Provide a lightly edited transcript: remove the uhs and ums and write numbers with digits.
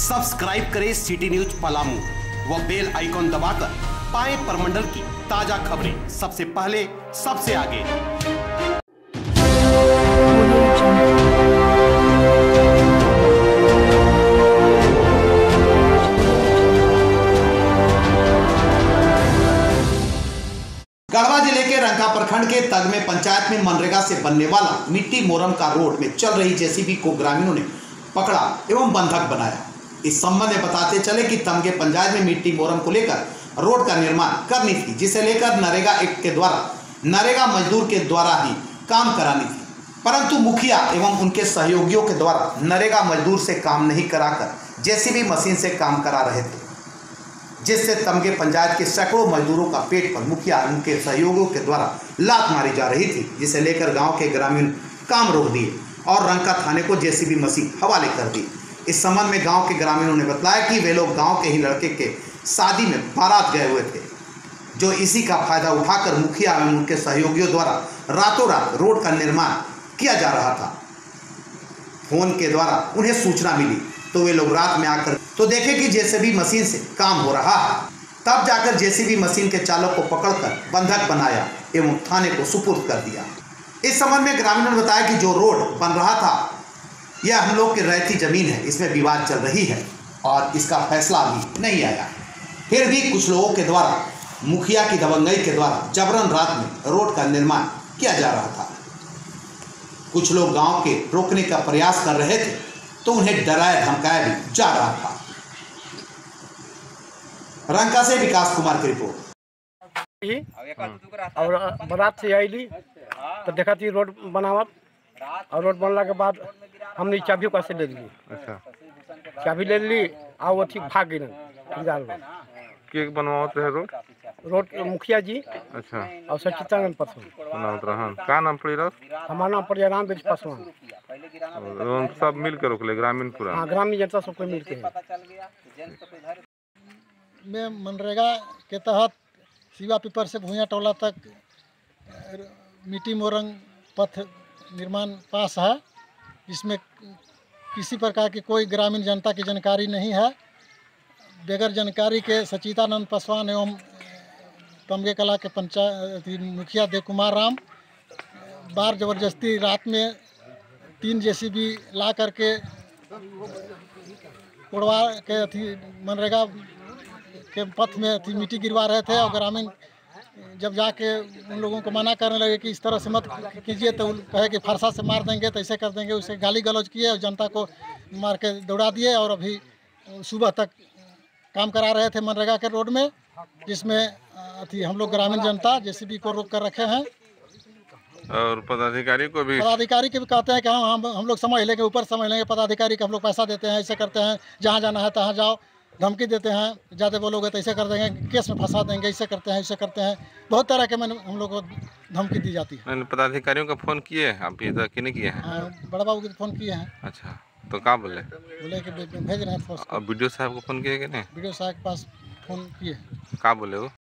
Subscribe करें city news Palamu व bell icon दबाकर पाएं परमंडल की ताजा खबरें सबसे पहले सबसे आगे। गढ़वा जिले के रंका प्रखंड के तगमे पंचायत में मनरेगा से बनने वाला मिट्टी मोरम का रोड में चल रही जेसीबी को ग्रामीणों ने पकड़ा एवं बंधक बनाया। इस संबंध में बताते चले कि तमगे पंचायत में मिट्टी मोरम को लेकर रोड का निर्माण करनी थी, जिसे लेकर नरेगा एक्ट के द्वारा नरेगा मजदूर के द्वारा ही काम करानी थी, परंतु मुखिया एवं उनके सहयोगियों के द्वारा नरेगा मजदूर से काम नहीं कराकर जेसीबी मशीन से काम करा रहे थे, जिससे तमगे पंचायत के सैकड़ों मजदूरों का पेट पर मुखिया उनके सहयोगियों के द्वारा लात मारी जा रही थी, जिसे लेकर गांव के ग्रामीण काम रोक दिए और रंका थाने को जेसीबी मशीन हवाले कर दी। इस संबंध में गांव के ग्रामीणों ने बताया कि वे लोग गांव के ही लड़के के शादी में बारात गए हुए थे, जो इसी का फायदा उठाकर मुखिया एवं उनके सहयोगियों द्वारा रातों रात रोड का निर्माण किया जा रहा था। फोन के द्वारा उन्हें सूचना मिली तो वे लोग रात में आकर तो देखे कि जेसीबी मशीन से काम हो रहा है, तब जाकर जेसीबी मशीन के चालक को पकड़कर बंधक बनाया एवं थाने को सुपुर्द कर दिया। इस संबंध में ग्रामीणों ने बताया कि जो रोड बन रहा था यह हम लोग की रैयती जमीन है, इसमें विवाद चल रही है और इसका फैसला अभी नहीं आया। फिर भी कुछ लोगों के द्वारा मुखिया की दबंगई के द्वारा जबरन रात में रोड का निर्माण किया जा रहा था। कुछ लोग गांव के रोकने का प्रयास कर रहे थे तो उन्हें डराया धमकाया भी जा रहा था। रंका से विकास कुमार की रिपोर्ट। और बारात से आईली तो देखा थी रोड बनावत और रोड बनला के बाद हमने चाबी कैसे ले ली। अच्छा, चाबी ले ली और वो ठीक भाग गई के बनवावत रहे रोड मुखिया जी। अच्छा, और सचिदानंद पासवान बनावत रहन। का नाम पड़ी रहा? हमारा नाम पड़ राम बीज पासवान। और सब मिल के रोकले ग्रामीण पूरा? हाँ, ग्रामीण जनता सबको मिल के में मनरेगा के तहत शिवा पीपर से भूया टोला तक मिट्टी मोरंग पथ निर्माण पास है। इसमें किसी प्रकार की कोई ग्रामीण जनता की जानकारी नहीं है। बगैर जानकारी के सचिदानंद पासवान एवं तमगे कला के पंचायत मुखिया देव कुमार राम बार जबरदस्ती रात में 3 जेसीबी ला करके कोड़वा के मनरेगा के पथ में मिट्टी गिरवा रहे थे। और ग्रामीण जब जाके उन लोगों को मना करने लगे कि इस तरह से मत कीजिए तो कहे कि फरसा से मार देंगे, तो ऐसे कर देंगे, उसे गाली गलौज किए और जनता को मार के दौड़ा दिए। और अभी सुबह तक काम करा रहे थे मनरेगा के रोड में, जिसमें हम लोग ग्रामीण जनता जेसीबी को रोक कर रखे हैं। और पदाधिकारी को भी कहते हैं कि हम लोग समझ लेंगे, ऊपर समझ लेंगे। पदाधिकारी को हम लोग पैसा देते हैं, ऐसे करते हैं, जहाँ जाना है तहाँ जाओ, धमकी देते हैं, ज़्यादा बोलोगे तो ऐसे कर देंगे, केस में फंसा देंगे, ऐसे करते हैं, ऐसे करते हैं। बहुत तरह के हम लोग को धमकी दी जाती है। मैंने पदाधिकारियों का फ़ोन किए आप इधर कि नहीं किए हैं? बड़ा बाबू को फ़ोन किए हैं। अच्छा, तो क्या बोले कि भेज रहे हैं। और वीडियो साहब को फ़ोन किए कि नहीं? वीडियो साहब के पास फ़ोन किए। क्या बोले वो?